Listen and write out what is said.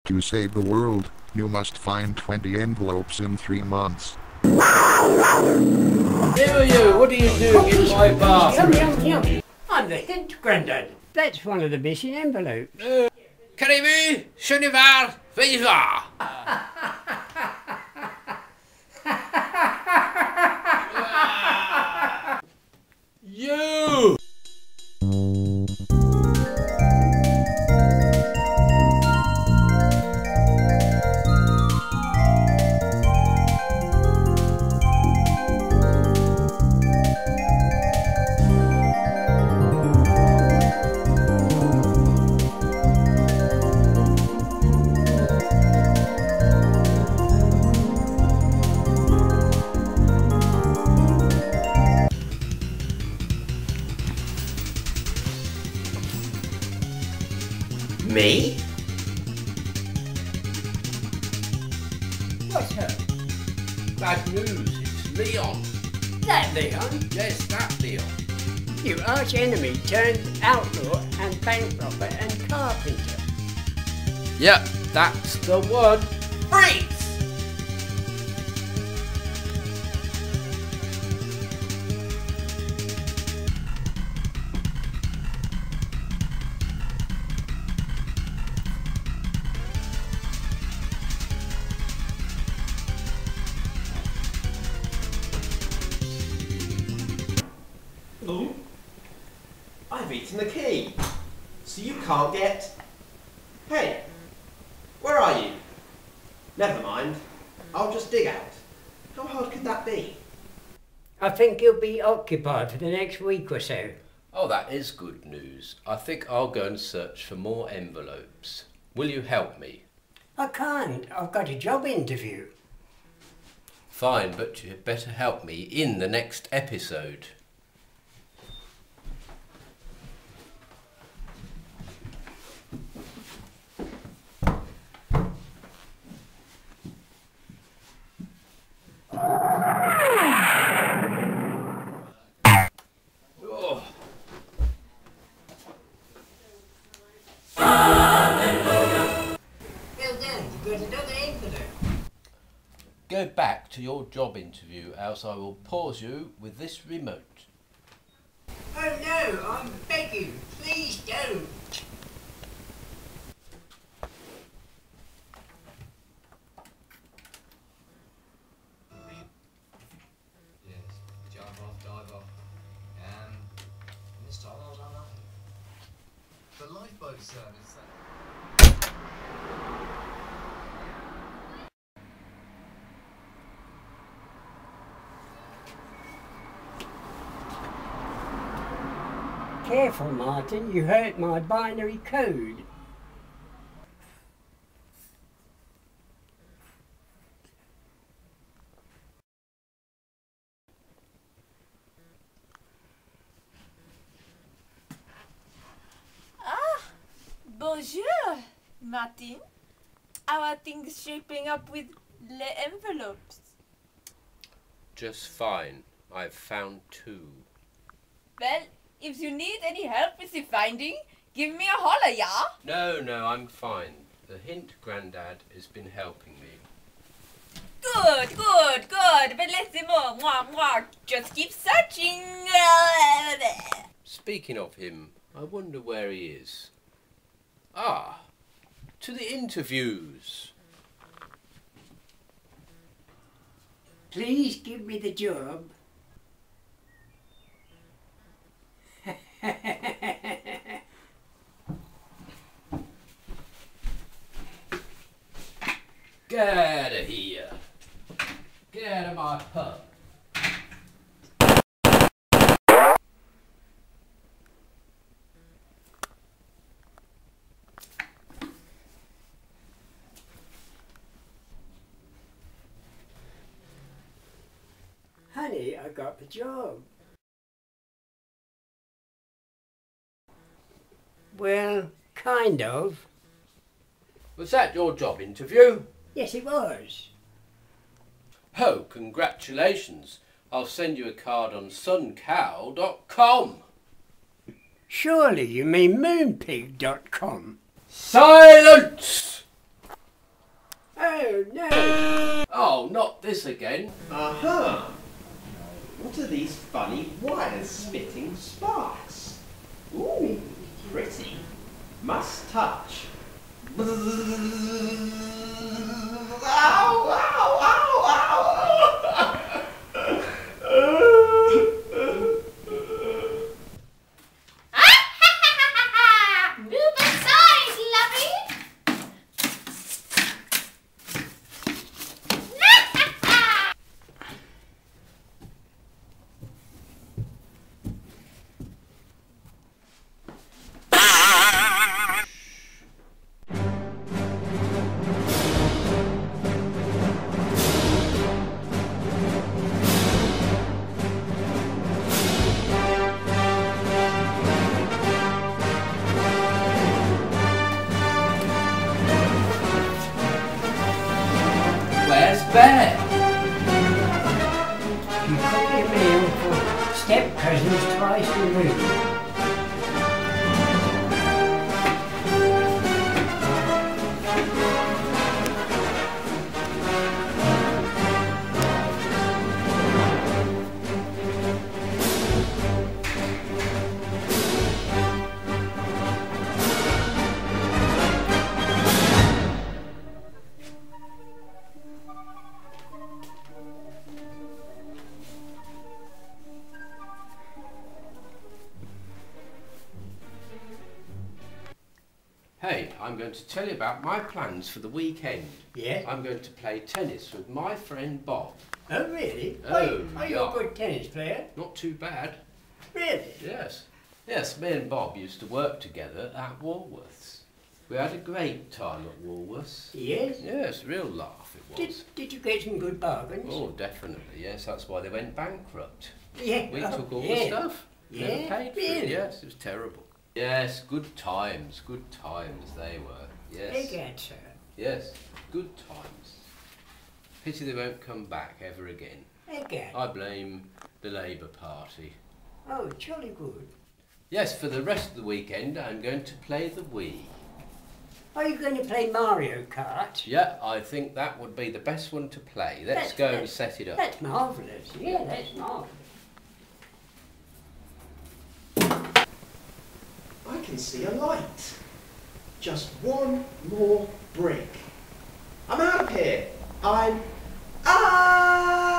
To save the world, you must find 20 envelopes in 3 months. Who are you? What are you doing in my bathroom? Yum. I'm the hint grandad. That's one of the missing envelopes. Qu'avez-vous? Chenevar, viva! You! Me? What's her? Bad news, it's Leon. That Leon? Yes, that Leon. You arch enemy turned outlaw and bank robber and carpenter. Yep, that's the one. Freeze! Oh, I've eaten the key, so you can't get... Hey, where are you? Never mind, I'll just dig out. How hard could that be? I think you'll be occupied for the next week or so. Oh, that is good news. I think I'll go and search for more envelopes. Will you help me? I can't. I've got a job interview. Fine, but you'd better help me in the next episode. Go back to your job interview, else I will pause you with this remote. Oh no, I'm begging. Please don't. Yes, jump off, dive off. And this time I was unlucky. The lifeboat service. Careful, Martin. You hurt my binary code. Bonjour, Martin. How are things shaping up with les envelopes? Just fine. I've found 2. Well, if you need any help with the finding, give me a holler, yeah? No, I'm fine. The hint Grandad has been helping me. Good. But let's see more. Mwah. Just keep searching. Speaking of him, I wonder where he is. Ah, to the interviews. Please give me the job. Get out of here. Get out of my pub. Honey, I got the job. Well, kind of. Was that your job interview? Yes, it was. Oh, congratulations. I'll send you a card on suncow.com. Surely you mean moonpig.com. Silence! Oh, no. Oh, not this again. Uh-huh. What are these funny wires spitting sparks? Ooh, pretty. Must touch. Ow, ow, ow, Move aside, lovey! Where's Bear? You cook your meal for step cousins twice removed. Hey, I'm going to tell you about my plans for the weekend. Yeah? I'm going to play tennis with my friend Bob. Oh, really? Oh, Are you yeah. a good tennis player? Not too bad. Really? Yes. Yes, me and Bob used to work together at Woolworths. We had a great time at Woolworths. Yes? Yes, real laugh it was. Did you get some good bargains? Oh, definitely, yes. That's why they went bankrupt. Yeah. We oh, took all yeah. the stuff. Yeah, Never paid for it. really? Yes, it was terrible. Yes, good times they were. Yes. Egad, sir. Yes, good times. Pity they won't come back ever again. Egad. I blame the Labour Party. Oh, jolly good. Yes, for the rest of the weekend I'm going to play the Wii. Are you going to play Mario Kart? Yeah, I think that would be the best one to play. Let's go and set it up. That's marvellous. Yeah, that's marvellous. I can see a light. Just one more brick. I'm out of here. I'm out!